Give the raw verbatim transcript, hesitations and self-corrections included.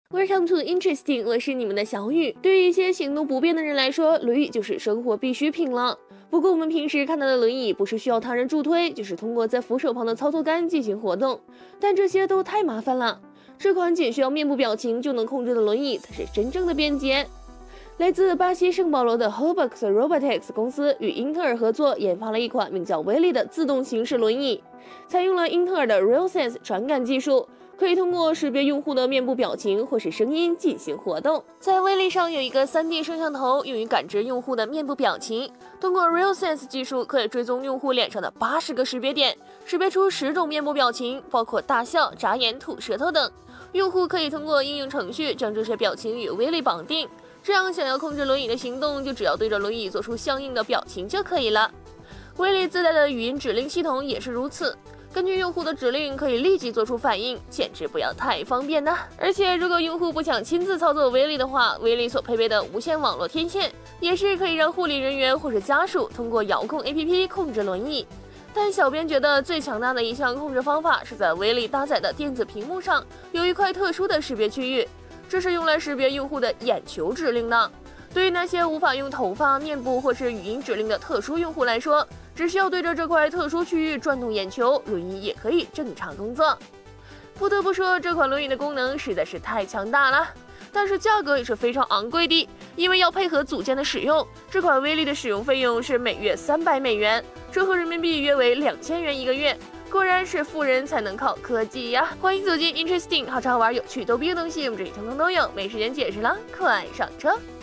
Welcome to Interesting， 我是你们的小雨。对于一些行动不便的人来说，轮椅就是生活必需品了。不过我们平时看到的轮椅，不是需要他人助推，就是通过在扶手旁的操作杆进行活动，但这些都太麻烦了。这款仅需要面部表情就能控制的轮椅，才是真正的便捷。来自巴西圣保罗的 Hobux Robotics 公司与英特尔合作研发了一款名叫威力的自动行驶轮椅，采用了英特尔的 RealSense 传感技术，可以通过识别用户的面部表情或是声音进行活动。在威力上有一个 三 D 摄像头，用于感知用户的面部表情。通过 RealSense 技术，可以追踪用户脸上的八十个识别点，识别出十种面部表情，包括大笑、眨眼、吐舌头等。用户可以通过应用程序将这些表情与威力绑定。这样，想要控制轮椅的行动，就只要对着轮椅做出相应的表情就可以了。威力自带的语音指令系统也是如此，根据用户的指令可以立即做出反应，简直不要太方便呢。而且，如果用户不想亲自操作威力的话，威力所配备的无线网络天线也是可以让护理人员或者家属通过遥控 A P P 控制轮椅。但小编觉得最强大的一项控制方法是在威力搭载的电子屏幕上有一块特殊的识别区域。这是用来识别用户的眼球指令的。对于那些无法用头发、面部或是语音指令的特殊用户来说，只需要对着这块特殊区域转动眼球，轮椅也可以正常工作。不得不说，这款轮椅的功能实在是太强大了，但是价格也是非常昂贵的，因为要配合组件的使用，这款威力的使用费用是每月三百美元，折合人民币约为两千元一个月。果然是富人才能靠科技呀！欢迎走进 Interesting， 好吃好玩有趣逗逼的东西，我们这里通通都有。没时间解释了，快上车！